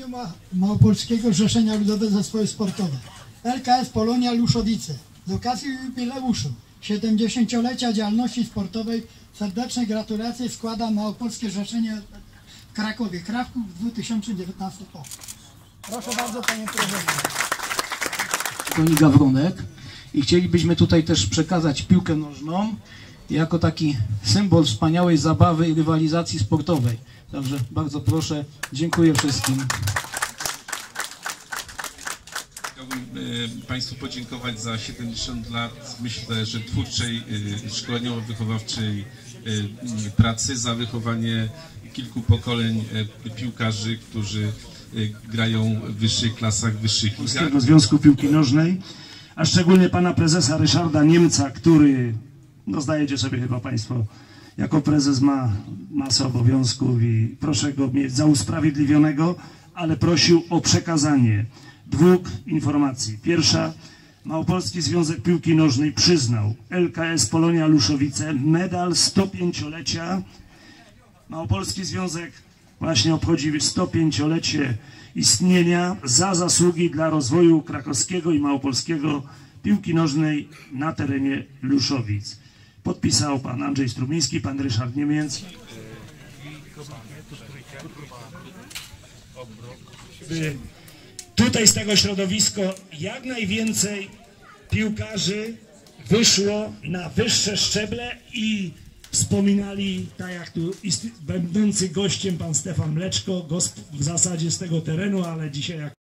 imieniu Małopolskiego Zrzeszenia Ludowe Zespoły Sportowe LKS Polonia Luszowice z okazji jubileuszu 70-lecia działalności sportowej serdeczne gratulacje składa Małopolskie Zrzeszenie w Krakowie, Kraków 2019 rok. Proszę bardzo, panie prezesie. Toni Gawronek i chcielibyśmy tutaj też przekazać piłkę nożną jako taki symbol wspaniałej zabawy i rywalizacji sportowej. Także bardzo proszę, dziękuję wszystkim. Chciałbym Państwu podziękować za 70 lat, myślę, że twórczej, szkoleniowo-wychowawczej pracy, za wychowanie kilku pokoleń piłkarzy, którzy grają w wyższych klasach, w wyższych ligach. Związku Piłki Nożnej, a szczególnie pana prezesa Ryszarda Niemca, który, no zdajecie sobie chyba Państwo, jako prezes ma masę obowiązków i proszę go mieć za usprawiedliwionego, ale prosił o przekazanie dwóch informacji. Pierwsza, Małopolski Związek Piłki Nożnej przyznał LKS Polonia Luszowice medal 105-lecia. Małopolski Związek właśnie obchodzi 105-lecie istnienia za zasługi dla rozwoju krakowskiego i małopolskiego piłki nożnej na terenie Luszowic. Podpisał pan Andrzej Strumiński, pan Ryszard Niemiec. Tutaj z tego środowiska jak najwięcej piłkarzy wyszło na wyższe szczeble i wspominali, tak jak tu będący gościem pan Stefan Mleczko, w zasadzie z tego terenu, ale dzisiaj jak